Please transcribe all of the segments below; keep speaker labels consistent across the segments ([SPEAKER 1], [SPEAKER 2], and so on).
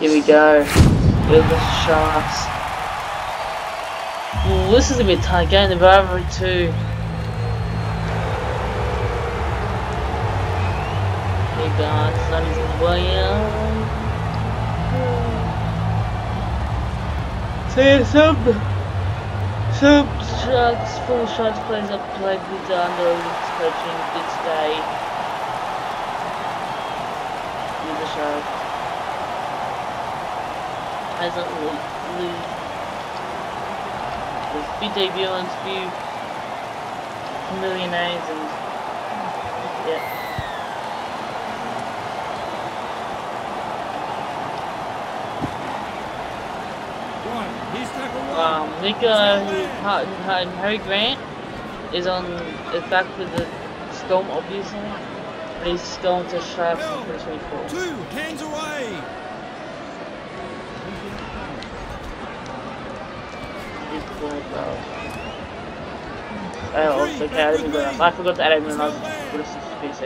[SPEAKER 1] Here we go. With the Sharks. Ooh, this is a bit tight game. They're over 2. Hey guys, Sonny's Williams. Say some Sharks, full Sharks players have played with under coaching did stay with the Sharks. Hasn't lose. There's few debuts, few familiar names, and yeah. Harry Grant is back with the Storm, obviously, but he's going to Sharks in 2024.
[SPEAKER 2] 2 hands away.
[SPEAKER 1] Oh, it's Academy, but I forgot to add him when I was with a PC.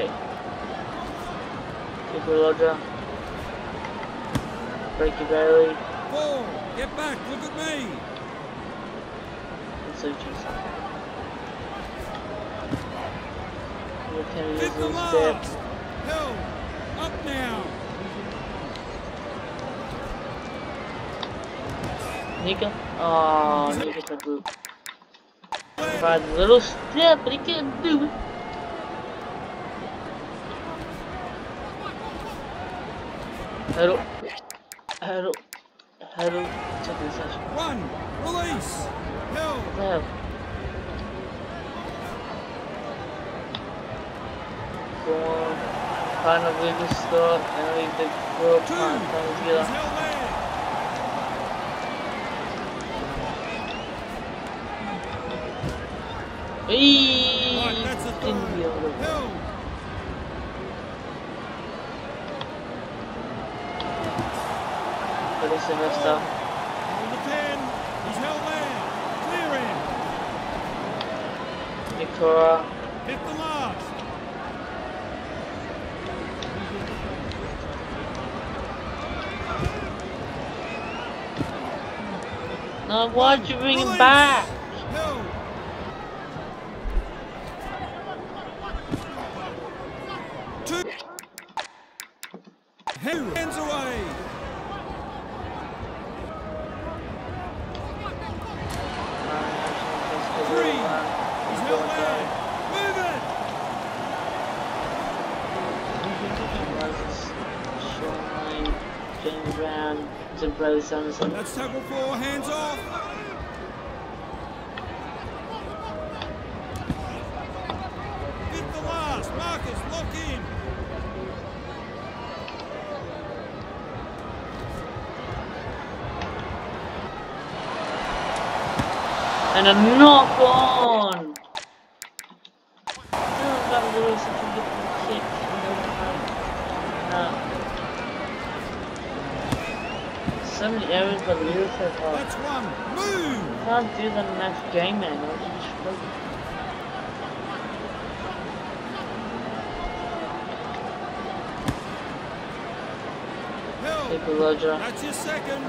[SPEAKER 1] Super Lodger. Breaky Bailey.
[SPEAKER 2] 4, get back, look at me.
[SPEAKER 1] And so cheese.
[SPEAKER 2] Hit the last. Hill, up now.
[SPEAKER 1] Nika? Oh, Nika took group. Tried a little step, but he can't do it. Huddle. Check this session.
[SPEAKER 2] 1, release. Hill.
[SPEAKER 1] What the hell? Go on. Kind of leave the start and leave the group.
[SPEAKER 2] 2,
[SPEAKER 1] Kind of together.
[SPEAKER 2] he's held there.
[SPEAKER 1] Eee!
[SPEAKER 2] Right, that's a
[SPEAKER 1] Didn't be able to.
[SPEAKER 2] Hill.
[SPEAKER 1] But it's a messed up.
[SPEAKER 2] Number 10, he's held there. Clear him.
[SPEAKER 1] Nikora.
[SPEAKER 2] Hit the last.
[SPEAKER 1] No, why'd you bring him back?
[SPEAKER 2] Hill. Hands away. 3, he's held there. Move it.
[SPEAKER 1] Shoreline, James Brown, to Brother Sanderson.
[SPEAKER 2] That's tackle 4, hands off. Hit the last. Marcus, lock in.
[SPEAKER 1] And a knock on! That was really such a good kick. So many errors by the Eels so far.
[SPEAKER 2] That's 1. Move.
[SPEAKER 1] Can't do that in the next game, man. I was just struggling.
[SPEAKER 2] Hill.
[SPEAKER 1] Super Lodger.
[SPEAKER 2] That's your second.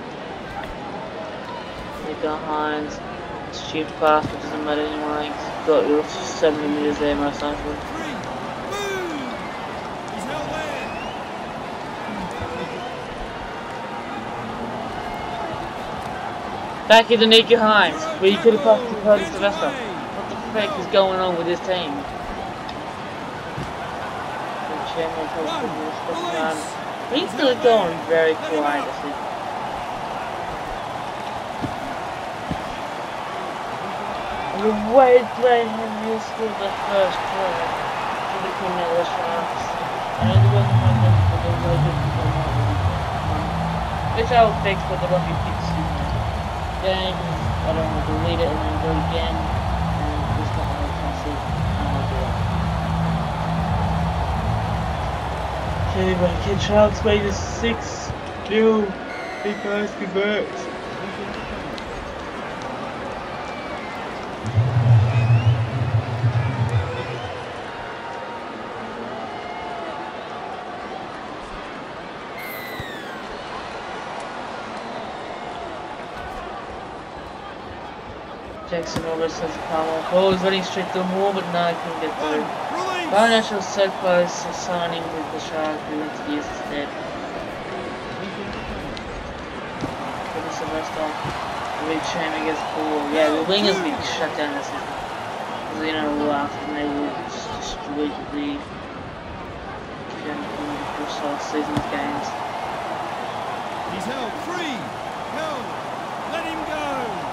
[SPEAKER 1] Nico Hines. Stupid pass, but doesn't matter anymore. He's got 70 meters there, most likely.
[SPEAKER 2] 3. Move. He's held there.
[SPEAKER 1] Back into Nico Hines, where you could have passed to Cody Sylvester. What the frick is going on with this team? The chairman he's still going very quiet this week. The way playing him, he scored the first try to become the Sharks. And it wasn't my name, but there was no good people which I will fix, but there won't be fixed in the game. I don't want to delete it and then do it again. And it's not really fancy. I don't want to do that. Okay, but Kid Sharks made a 6-0. Big guys converts. Jackson almost has a palm. Oh, he's running straight through more, but no, he couldn't get through.
[SPEAKER 2] Release.
[SPEAKER 1] Barnash was so close to signing with the Shark, who went to the Eels instead. Goodness of rest off. The big shame against Paul. Yeah, the wingers being shut down this season. Because, you know, after they will just destroy the league. Season's games.
[SPEAKER 2] He's held free. Held. Let him go.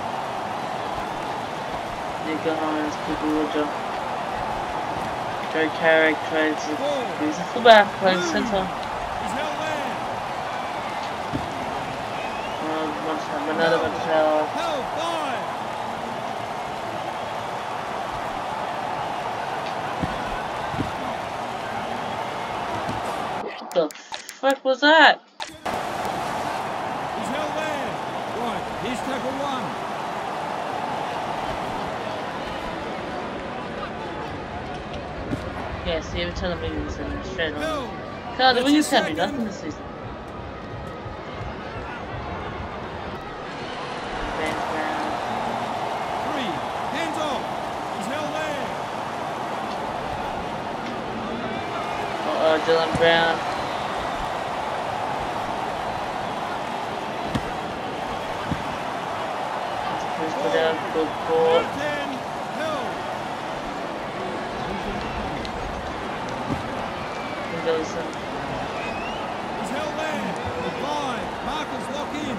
[SPEAKER 1] Nick Hines, Cooper Roger. Joe Carrick trades. He's a fullback playing centre.
[SPEAKER 2] He's held there.
[SPEAKER 1] One time, another one tower.
[SPEAKER 2] Held by.
[SPEAKER 1] What the fuck was that?
[SPEAKER 2] He's held there. Right, here's tackle one.
[SPEAKER 1] Yeah, see, every time the wingers in straight on. God, the wingers can't do nothing this season. Bands Brown.
[SPEAKER 2] Three. Hands off. He's held there.
[SPEAKER 1] Dylan Brown. Put out good ball.
[SPEAKER 2] 10. Held.
[SPEAKER 1] Wilson.
[SPEAKER 2] He's held there. 5. Markers lock in.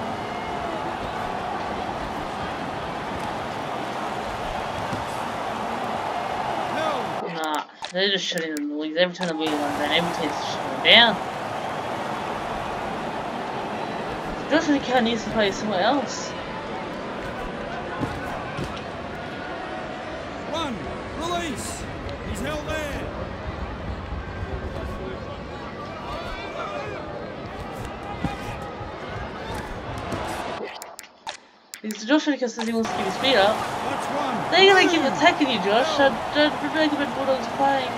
[SPEAKER 2] Held.
[SPEAKER 1] Nah, they're just shutting them the leagues. Every time the wing runs down, every team's shutting them down. Joshua Cow needs to play somewhere else.
[SPEAKER 2] 1. Release. He's held there.
[SPEAKER 1] Because Joshua Cow says he wants to keep his feet up.
[SPEAKER 2] That's 1.
[SPEAKER 1] They're gonna keep attacking you, Josh. I'd recommend Bulldogs playing.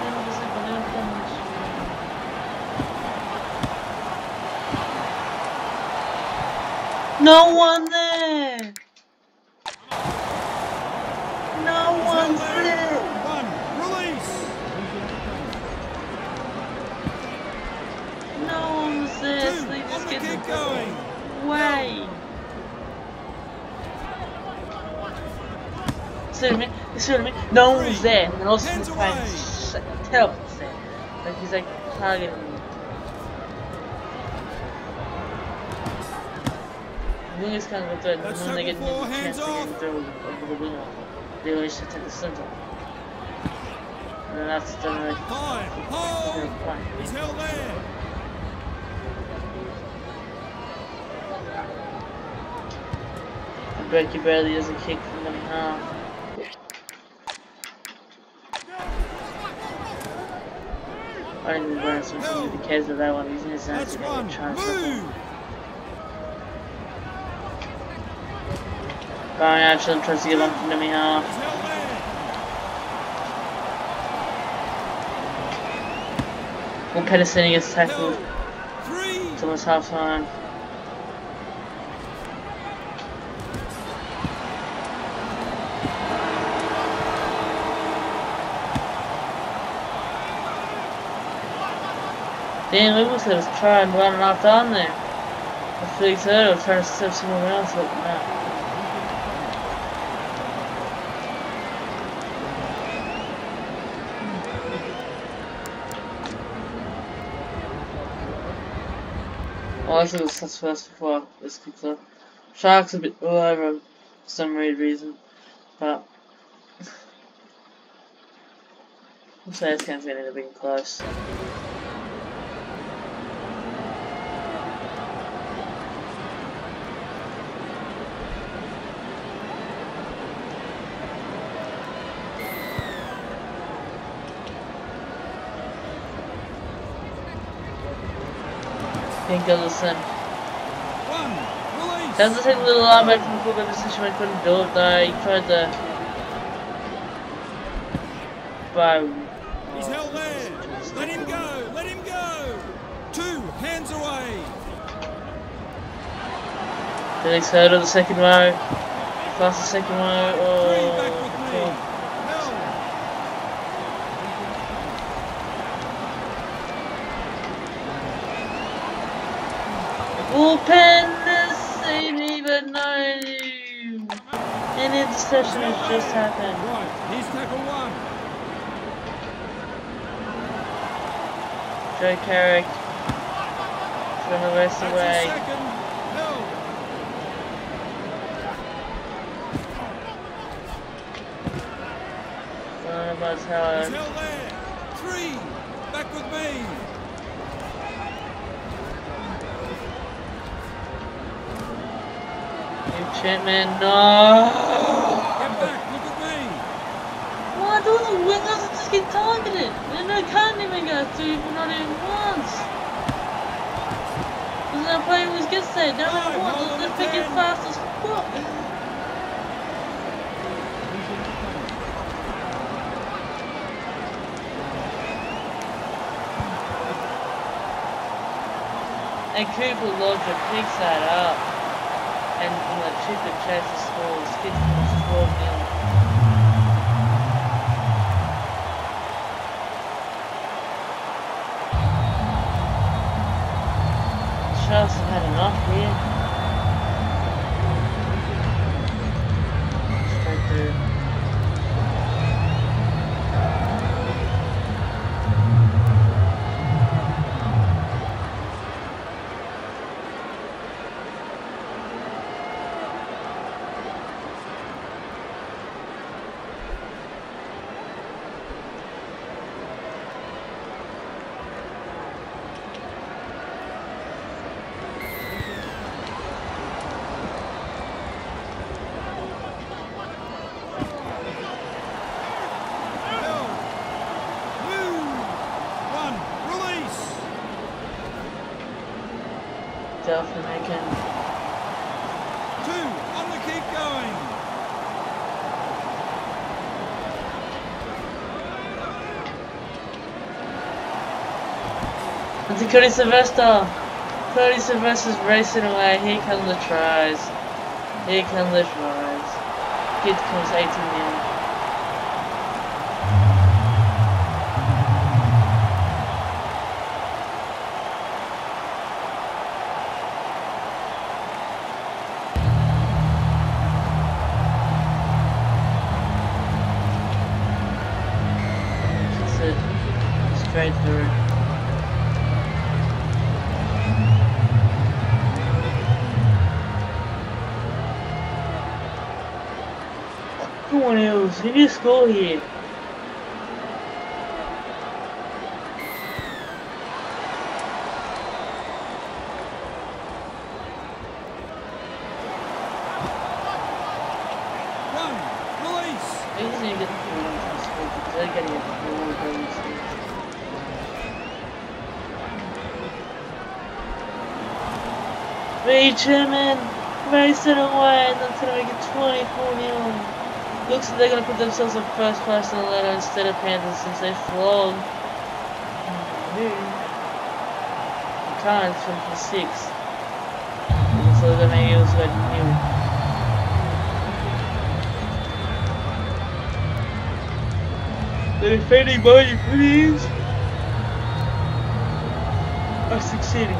[SPEAKER 1] No one there! No one's there!
[SPEAKER 2] 1. Release.
[SPEAKER 1] No one's there,
[SPEAKER 2] 2.
[SPEAKER 1] so they
[SPEAKER 2] On
[SPEAKER 1] just
[SPEAKER 2] the
[SPEAKER 1] get
[SPEAKER 2] kick going.
[SPEAKER 1] away. See what I mean? You see what I mean? No one's there, and then also
[SPEAKER 2] Hands
[SPEAKER 1] the playing terrible there. Like he's like targeting me. The wingers can't go through it, and when they get the chance to get through over the winger, they always just attack the centre. And then that's done like
[SPEAKER 2] 5. Hold. He's held there.
[SPEAKER 1] And Berkey barely does a kick from them in half. I don't think Brian Smith really cares about that one. He's in his hands
[SPEAKER 2] That's
[SPEAKER 1] to
[SPEAKER 2] 1.
[SPEAKER 1] try and
[SPEAKER 2] Move.
[SPEAKER 1] Brian actually tries to get one from dummy half.
[SPEAKER 2] He's held there.
[SPEAKER 1] Will Pedersen gets tackled.
[SPEAKER 2] 3.
[SPEAKER 1] It's almost half time. Dan Lewis was trying to run and off down there. I Felix Hurdle trying to step someone else, but no. Well, this was the first before this kicks off. Sharks a bit all over for some weird reason, but I'll say this game's getting a bit close. Pink Ellison.
[SPEAKER 2] 1. Release.
[SPEAKER 1] Doesn't take a little arm back from the fullback position, I couldn't do it though. He tried to
[SPEAKER 2] He's held there. Let him go. Let him go. 2. Hands away.
[SPEAKER 1] Felix Hurdle the second row. Pass the second one.
[SPEAKER 2] Three back
[SPEAKER 1] Oh,
[SPEAKER 2] with me.
[SPEAKER 1] cool.
[SPEAKER 2] Held.
[SPEAKER 1] Bullpen, this ain't even known. An interception has just happened.
[SPEAKER 2] Right, here's tackle one.
[SPEAKER 1] Joe Carrick throwing the rest
[SPEAKER 2] That's
[SPEAKER 1] away.
[SPEAKER 2] his second. Held.
[SPEAKER 1] Throwing about
[SPEAKER 2] He's
[SPEAKER 1] Howard.
[SPEAKER 2] held there. Three. Back with me.
[SPEAKER 1] Chapman, no!
[SPEAKER 2] Get back. Look at me.
[SPEAKER 1] Why do the wingers just get targeted? And they can't even go through, but not even once. Because that play always gets there, not even once. They're freaking fast as fuck. And Cooper Logic picks that up. And from the Chipper Chase scores 15-12-0. Sharks have had enough here. Straight through.
[SPEAKER 2] Held. Move. One. Release.
[SPEAKER 1] Delphin making.
[SPEAKER 2] Two. On the keep going.
[SPEAKER 1] It's Cody Sylvester. Cody Sylvester's racing away. Here come the tries. Here come the tries. Kid comes 18 in. That's it. Straight through. Come on, Eels. You need to score here.
[SPEAKER 2] One. Release.
[SPEAKER 1] They just need to get the ball into the score because they're getting it before going to. Chairman racing away and that's going to make it 24-0. Looks like they're going to put themselves in first place in the ladder instead of Panthers since they flogged Carnes from the 6th. So they're going to use what new. The defending body please are succeeding.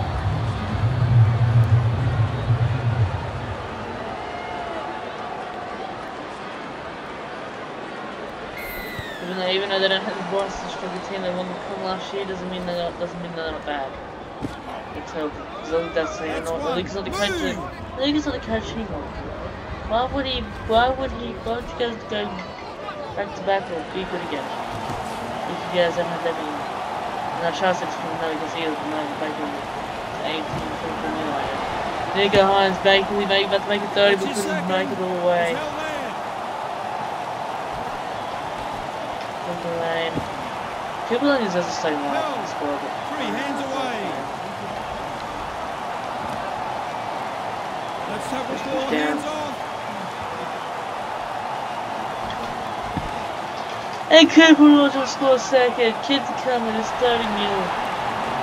[SPEAKER 1] Even though they don't have the Boston a stronger team they won the Cup last year, doesn't mean they're not bad. It's helping. Because I think that's the the league's not the coaching. The league is not the coach anymore. Why would you guys go back to back or be good again? If you guys don't have that many. Now Charles is from another because he is back in 18 from United. Nico Hines Bakley about to make it 30 but couldn't make it all the way. Lane. People don't use as a starting lineup in the squad, but
[SPEAKER 2] 3 hands away. Let's have a score. Hands off.
[SPEAKER 1] And Cooper will just score second. Kids are coming. It's 30 mil.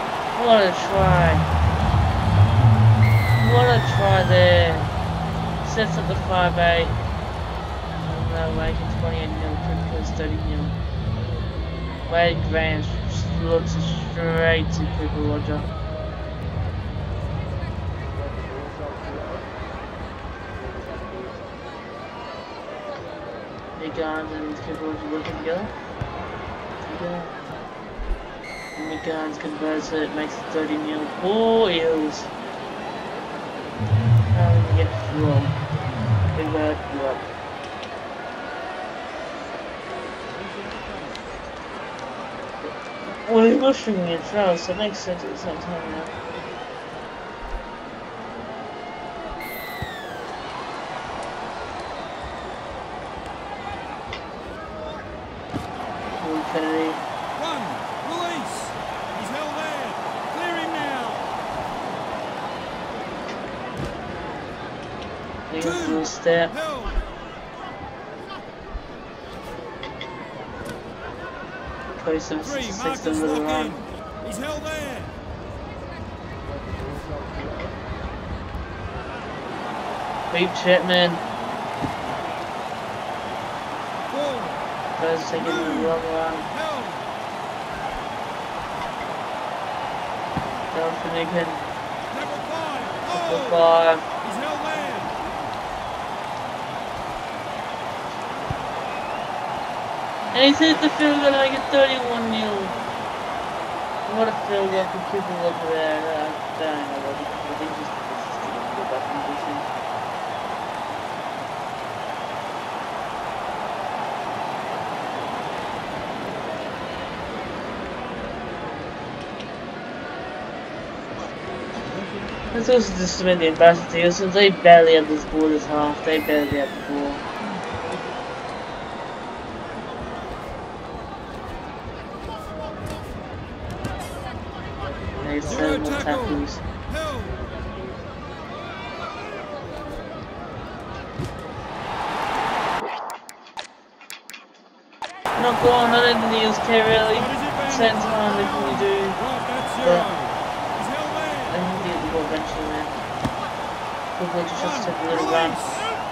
[SPEAKER 1] What a try. What a try there. sets up the 5A. And they'll make it 28-0, Cricketers 30-0. Wade Grant slots it straight to Cooper Roger. Nick Garns and Cooper Roger working together. And Nick Garns converts it, makes it 30-0 for Eels. How do we get wrong? Convert, what? Well, he's rushing me as well, so it makes sense at the same time now. Kennedy.
[SPEAKER 2] Run! Release! He's held there! Clear him now!
[SPEAKER 1] Leave him to a step.
[SPEAKER 2] Held!
[SPEAKER 1] Post him
[SPEAKER 2] 3,
[SPEAKER 1] 6
[SPEAKER 2] Marcus
[SPEAKER 1] to the
[SPEAKER 2] lock
[SPEAKER 1] run.
[SPEAKER 2] in! He's held there!
[SPEAKER 1] Beat Chapman.
[SPEAKER 2] 4,
[SPEAKER 1] Tries to take him in the long run.
[SPEAKER 2] held!
[SPEAKER 1] Down for Nicken.
[SPEAKER 2] Number 5,
[SPEAKER 1] For
[SPEAKER 2] hold!
[SPEAKER 1] 5.
[SPEAKER 2] He's held there!
[SPEAKER 1] And he's hit the field goal to make it 31-0. What a field goal for Cooper Roger there. I don't know what he did. He just go back and do things. That's also just to make the embarrassing deal, since they barely have this ball this half. They barely have the ball. They have 7 more tackles.
[SPEAKER 2] Held!
[SPEAKER 1] Not gone, I don't think the Eels care really. Same time if we do.
[SPEAKER 2] Right, that's
[SPEAKER 1] But
[SPEAKER 2] 0. He's held
[SPEAKER 1] I
[SPEAKER 2] there!
[SPEAKER 1] think we get the ball eventually, man. Probably just took a little run.
[SPEAKER 2] Release!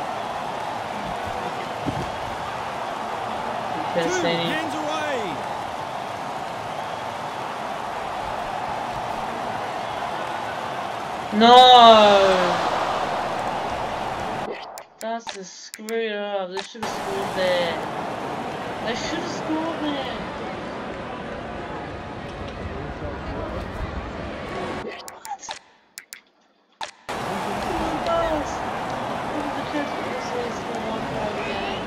[SPEAKER 2] 2,
[SPEAKER 1] Pedicini.
[SPEAKER 2] hands away!
[SPEAKER 1] No! That's just screwed up. They should have scored there. They should have scored there. What? Pass. Look at the kids with this is the 1-5 game.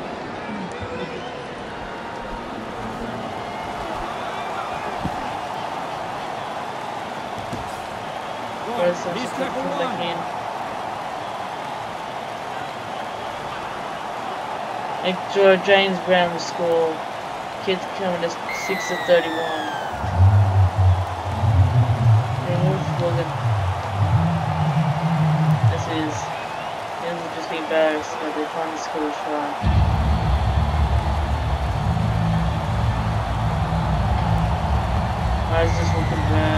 [SPEAKER 2] Right,
[SPEAKER 1] First,
[SPEAKER 2] here's
[SPEAKER 1] come
[SPEAKER 2] tackle
[SPEAKER 1] back
[SPEAKER 2] 1.
[SPEAKER 1] in. And James Brown will score. Kids coming to 6 to 31. Remove Logan. This is. Eels will just be embarrassed, but they finally score a try. Alright, this will convert.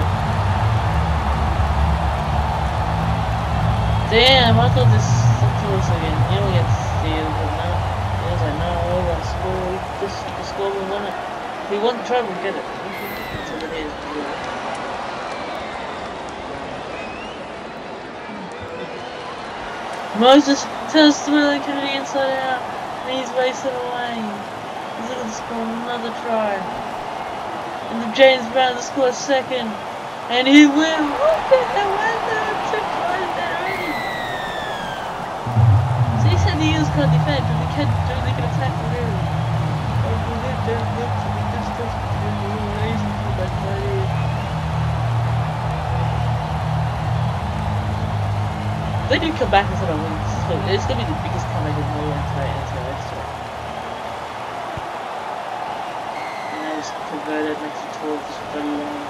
[SPEAKER 1] Damn, I thought this was again. You don't get steal, but no. He was like, no, we're gonna score. This the score, we want it. If we want to try, we'll get it. That's what it is. Moses turns to the Kennedy inside out, and he's racing away. He's looking to score another try. And the James Brown to score a second. And he will. What the hell? Why is there 2 tries there already? So he said the Eels can't defend, but they can attack the real. If they do come back instead of wins, it's going to be the biggest comeback in the entire history. And now it's converted next to 12 to 31.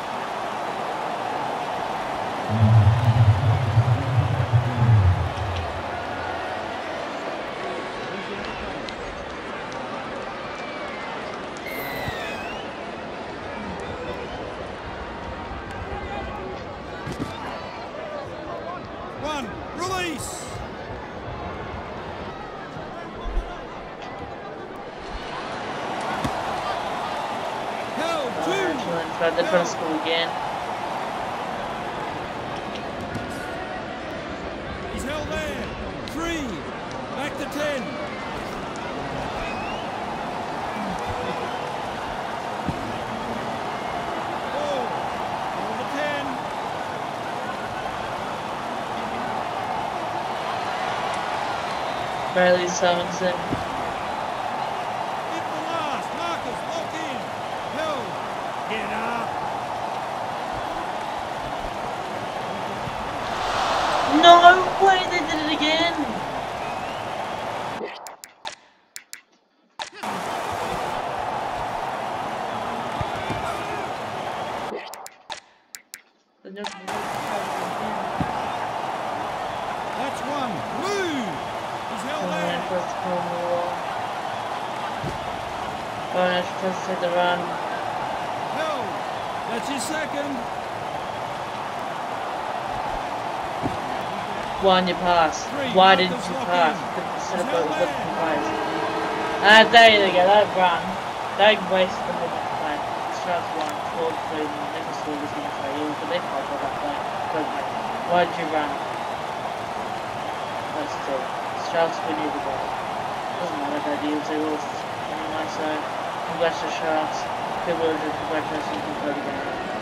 [SPEAKER 1] Right, they're trying to score again.
[SPEAKER 2] He's held there. 3. Back to 10. 4. Over 10.
[SPEAKER 1] Bailey Simonson.
[SPEAKER 2] In the last. Marcus, lock in. Held. Get up.
[SPEAKER 1] No way, they did it again!
[SPEAKER 2] That's 1. Blue. He's held there.
[SPEAKER 1] Bonus tries to take the run.
[SPEAKER 2] Held. That's his second.
[SPEAKER 1] Why didn't you pass?
[SPEAKER 2] 3.
[SPEAKER 1] Why didn't
[SPEAKER 2] Marcus,
[SPEAKER 1] you
[SPEAKER 2] lock
[SPEAKER 1] pass?
[SPEAKER 2] in.
[SPEAKER 1] Could have set
[SPEAKER 2] He's
[SPEAKER 1] up
[SPEAKER 2] held
[SPEAKER 1] a
[SPEAKER 2] there.
[SPEAKER 1] good prize. Ah, there you go, that run. They wasted the middle play. Strauss won, 4-3, never saw this in the play. But they fought for that play. Why did you run? That's it. Strauss win either way. Doesn't matter if they Eels, they lost. Anyway, so congrats to Strauss. Good work, congratulations on the game.